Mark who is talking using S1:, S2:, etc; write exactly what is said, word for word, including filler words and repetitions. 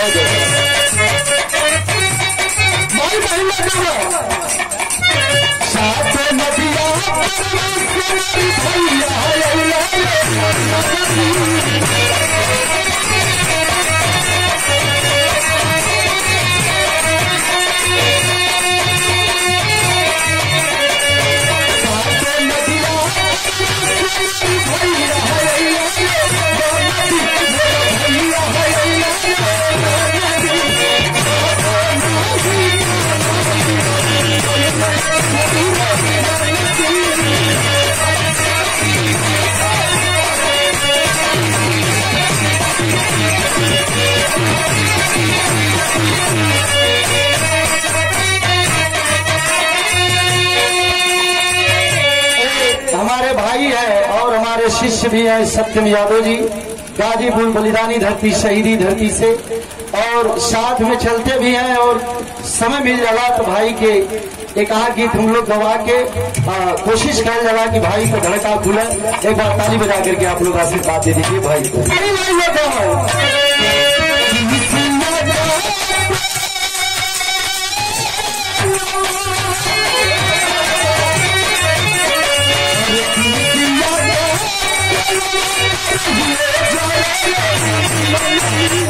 S1: भाई महिला करो साथ नदिया हमारे भाई है और हमारे शिष्य भी हैं सत्यम यादव जी, गाजीपुर बलिदानी धरती शहीदी धरती से, और साथ में चलते भी हैं। और समय मिल जाला तो भाई के एक आध गीत हम लोग गवा के आ, कोशिश कर जाला कि भाई को धड़का खुले। एक बार ताली बजा करके आप लोग आशीर्वाद दे दीजिए भाई को। अरे भाई वो